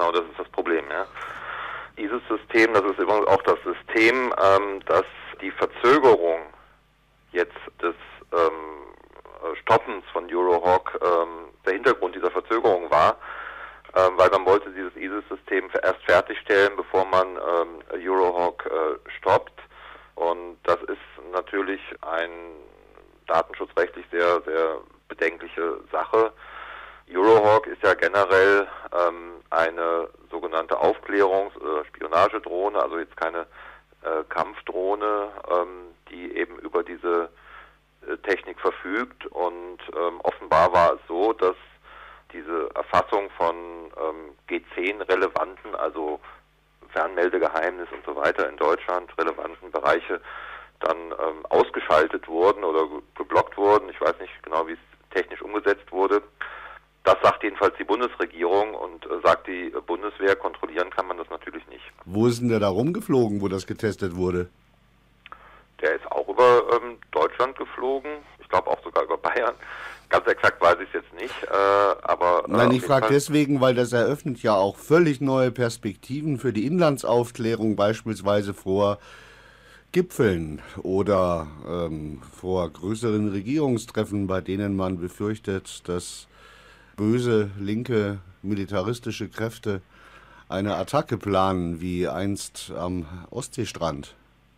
genau, das ist das Problem. Ja. Dieses System, das ist übrigens auch das System, das die Verzögerung jetzt des Stoppens von Eurohawk, der Hintergrund dieser Verzögerung war, weil man wollte dieses ISIS-System erst fertigstellen, bevor man Eurohawk stoppt. Und das ist natürlich eine datenschutzrechtlich sehr, sehr bedenkliche Sache. Eurohawk ist ja generell eine sogenannte Aufklärungs- oder Spionagedrohne, also jetzt keine Kampfdrohne, die eben über diese Technik verfügt. Und offenbar war es so, dass diese Erfassung von G10-relevanten, also Fernmeldegeheimnis und so weiter in Deutschland, relevanten Bereiche dann ausgeschaltet wurden oder geblockt wurden. Ich weiß nicht genau, wie es technisch umgesetzt wurde. Das sagt jedenfalls die Bundesregierung und sagt die Bundeswehr, kontrollieren kann man das natürlich nicht. Wo ist denn der da rumgeflogen, wo das getestet wurde? Der ist auch über Deutschland geflogen, ich glaube auch sogar über Bayern. Ganz exakt weiß ich es jetzt nicht, aber... Nein, ich frage deswegen, weil das eröffnet ja auch völlig neue Perspektiven für die Inlandsaufklärung, beispielsweise vor Gipfeln oder vor größeren Regierungstreffen, bei denen man befürchtet, dass böse, linke, militaristische Kräfte eine Attacke planen, wie einst am Ostseestrand.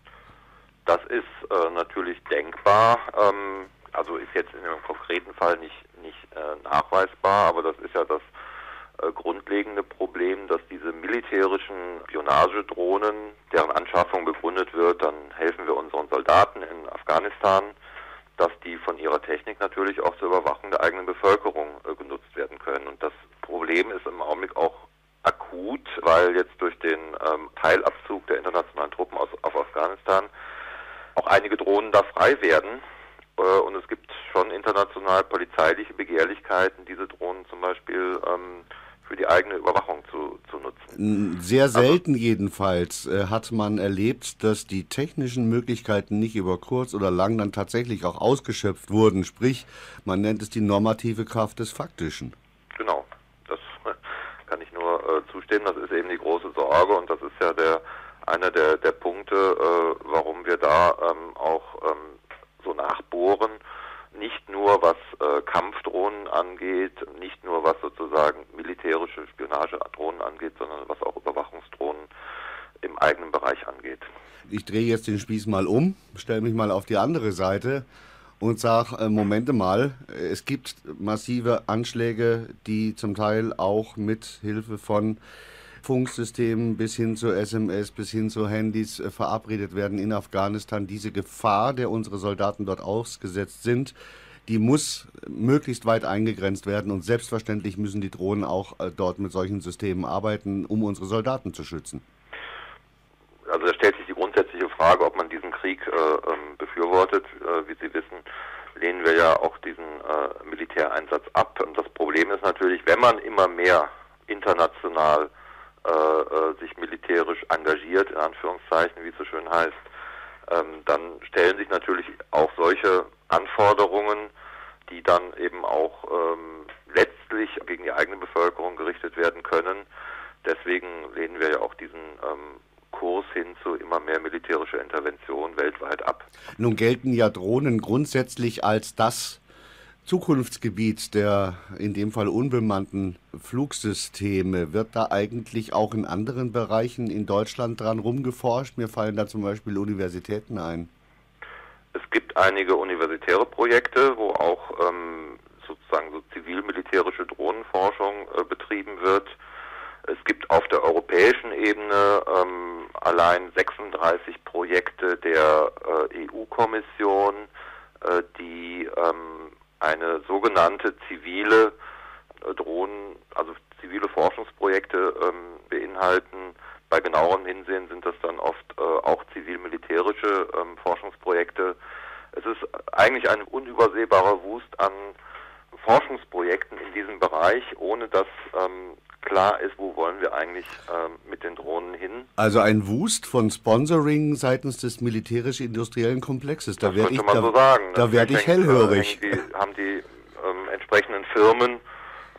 Das ist natürlich denkbar, also ist jetzt in dem konkreten Fall nicht nachweisbar, aber das ist ja das grundlegende Problem, dass diese militärischen Spionagedrohnen, deren Anschaffung begründet wird, dann helfen wir unseren Soldaten in Afghanistan, dass die von ihrer Technik natürlich auch zur Überwachung der eigenen Bevölkerung genutzt werden können. Und das Problem ist im Augenblick auch akut, weil jetzt durch den Teilabzug der internationalen Truppen auf Afghanistan auch einige Drohnen da frei werden. Und es gibt schon international polizeiliche Begehrlichkeiten, diese Drohnen zum Beispiel für die eigene Überwachung zu nutzen. Sehr selten jedenfalls hat man erlebt, dass die technischen Möglichkeiten nicht über kurz oder lang dann tatsächlich auch ausgeschöpft wurden. Sprich, man nennt es die normative Kraft des Faktischen. Genau, das kann ich nur zustimmen. Das ist eben die große Sorge und das ist ja einer der Punkte, warum wir da auch so nachbohren. Nicht nur was Kampfdrohnen angeht, nicht nur was sozusagen militärische Spionagedrohnen angeht, sondern was auch Überwachungsdrohnen im eigenen Bereich angeht. Ich drehe jetzt den Spieß mal um, stelle mich mal auf die andere Seite und sage, Momente mal, es gibt massive Anschläge, die zum Teil auch mit Hilfe von Funksystemen bis hin zu SMS, bis hin zu Handys verabredet werden in Afghanistan. Diese Gefahr, der unsere Soldaten dort ausgesetzt sind, die muss möglichst weit eingegrenzt werden und selbstverständlich müssen die Drohnen auch dort mit solchen Systemen arbeiten, um unsere Soldaten zu schützen. Also da stellt sich die grundsätzliche Frage, ob man diesen Krieg befürwortet. Wie Sie wissen, lehnen wir ja auch diesen Militäreinsatz ab. Und das Problem ist natürlich, wenn man immer mehr international sich militärisch engagiert, in Anführungszeichen, wie es so schön heißt, dann stellen sich natürlich auch solche Anforderungen, die dann eben auch letztlich gegen die eigene Bevölkerung gerichtet werden können. Deswegen lehnen wir ja auch diesen Kurs hin zu immer mehr militärischer Intervention weltweit ab. Nun gelten ja Drohnen grundsätzlich als das Zukunftsgebiet der in dem Fall unbemannten Flugsysteme. Wird da eigentlich auch in anderen Bereichen in Deutschland dran rumgeforscht? Mir fallen da zum Beispiel Universitäten ein. Es gibt einige universitäre Projekte, wo auch sozusagen so zivil-militärische Drohnenforschung betrieben wird. Es gibt auf der europäischen Ebene allein 36 Projekte der EU-Kommission, die eine sogenannte zivile Drohnen, also zivile Forschungsprojekte beinhalten. Bei genauerem Hinsehen sind das dann oft auch zivil-militärische Forschungsprojekte. Es ist eigentlich ein unübersehbarer Wust an Forschungsprojekten in diesem Bereich, ohne dass klar ist, wo wollen wir eigentlich mit den Drohnen hin. Also ein Wust von Sponsoring seitens des militärisch-industriellen Komplexes. Da werde ich, so sagen. Da werde ich hellhörig. Haben die entsprechenden Firmen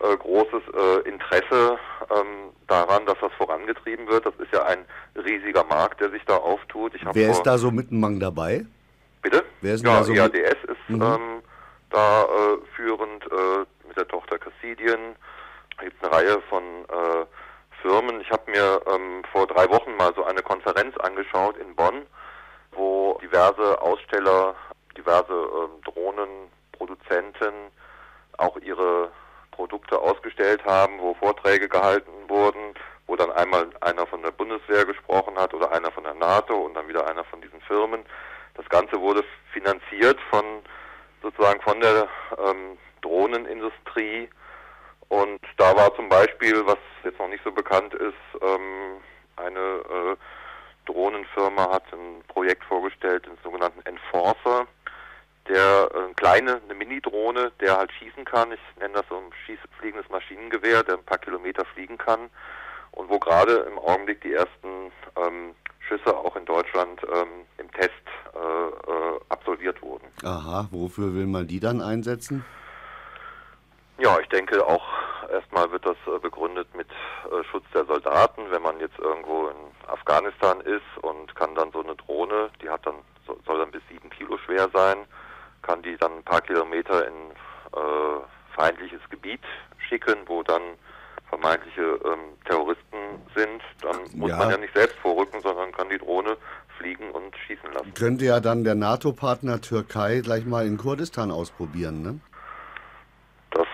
großes Interesse daran, dass das vorangetrieben wird. Das ist ja ein riesiger Markt, der sich da auftut. Wer ist da so mittenmang dabei? Bitte? Wer ist ja, da so EADS ist da führend mit der Tochter Cassidian. Da gibt es eine Reihe von Firmen. Ich habe mir vor 3 Wochen mal so eine Konferenz angeschaut in Bonn, wo diverse Aussteller, diverse Drohnenproduzenten auch ihre Produkte ausgestellt haben, wo Vorträge gehalten wurden, wo dann einmal einer von der Bundeswehr gesprochen hat oder einer von der NATO und dann wieder einer von diesen Firmen. Das Ganze wurde finanziert sozusagen von der Drohnenindustrie, und da war zum Beispiel, was jetzt noch nicht so bekannt ist, eine Drohnenfirma hat ein Projekt vorgestellt, den sogenannten Enforcer, der eine Mini-Drohne, der halt schießen kann. Ich nenne das so ein fliegendes Maschinengewehr, der ein paar Kilometer fliegen kann, und wo gerade im Augenblick die ersten Schüsse auch in Deutschland im Test absolviert wurden. Aha, wofür will man die dann einsetzen? Ja, ich denke auch, erstmal wird das begründet mit Schutz der Soldaten. Wenn man jetzt irgendwo in Afghanistan ist und kann dann so eine Drohne, die hat dann soll dann bis 7 Kilo schwer sein, kann die dann ein paar Kilometer in feindliches Gebiet schicken, wo dann vermeintliche Terroristen sind, dann muss man ja nicht selbst vorrücken, sondern kann die Drohne fliegen und schießen lassen. Könnte ja dann der NATO-Partner Türkei gleich mal in Kurdistan ausprobieren, ne? Das,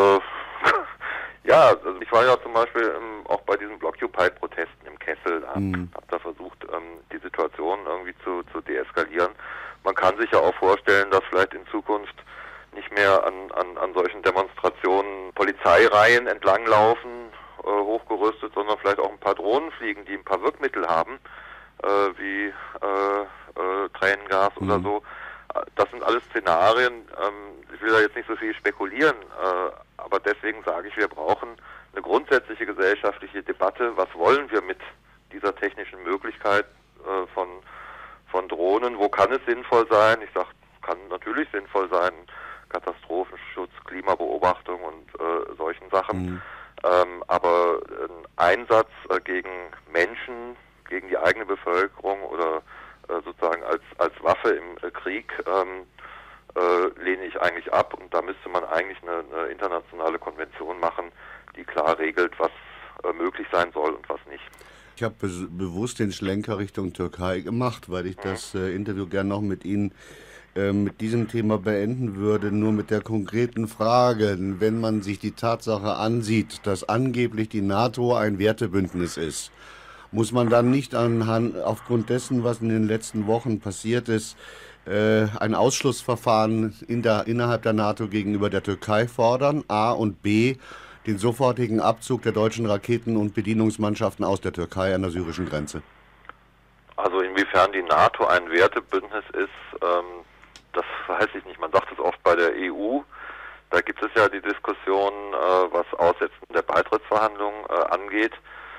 ja, also ich war ja zum Beispiel auch bei diesen Blockupy-Protesten im Kessel, habe da versucht, die Situation irgendwie zu deeskalieren. Man kann sich ja auch vorstellen, dass vielleicht in Zukunft nicht mehr an solchen Demonstrationen Polizeireihen entlanglaufen, hochgerüstet, sondern vielleicht auch ein paar Drohnen fliegen, die ein paar Wirkmittel haben, wie Tränengas oder so. Das sind alles Szenarien. Ich will da jetzt nicht so viel spekulieren, aber deswegen sage ich, wir brauchen eine grundsätzliche gesellschaftliche Debatte. Was wollen wir mit dieser technischen Möglichkeit von Drohnen? Wo kann es sinnvoll sein? Ich sage, kann natürlich sinnvoll sein, Katastrophenschutz, Klimabeobachtung und solchen Sachen. Aber ein Einsatz gegen Menschen, gegen die eigene Bevölkerung oder sozusagen als Waffe im Krieg lehne ich eigentlich ab, und da müsste man eigentlich eine internationale Konvention machen, die klar regelt, was möglich sein soll und was nicht. Ich habe bewusst den Schlenker Richtung Türkei gemacht, weil ich das Interview gern noch mit Ihnen mit diesem Thema beenden würde, nur mit der konkreten Frage: Wenn man sich die Tatsache ansieht, dass angeblich die NATO ein Wertebündnis ist, muss man dann nicht aufgrund dessen, was in den letzten Wochen passiert ist, ein Ausschlussverfahren innerhalb der NATO gegenüber der Türkei fordern, A, und B, den sofortigen Abzug der deutschen Raketen- und Bedienungsmannschaften aus der Türkei an der syrischen Grenze? Also inwiefern die NATO ein Wertebündnis ist, das weiß ich nicht. Man sagt es oft bei der EU. Da gibt es ja die Diskussion, was Aussetzen der Beitrittsverhandlungen angeht.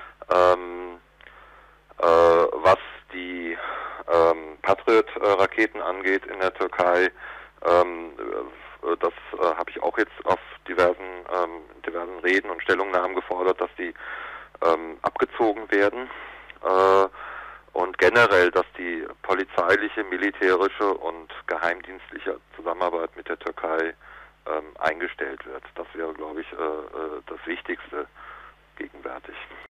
Was die Patriot-Raketen angeht in der Türkei, das habe ich auch jetzt auf diversen Reden und Stellungnahmen gefordert, dass die abgezogen werden. Und generell, dass die polizeiliche, militärische und geheimdienstliche Zusammenarbeit mit der Türkei eingestellt wird. Das wäre, glaube ich, das Wichtigste gegenwärtig.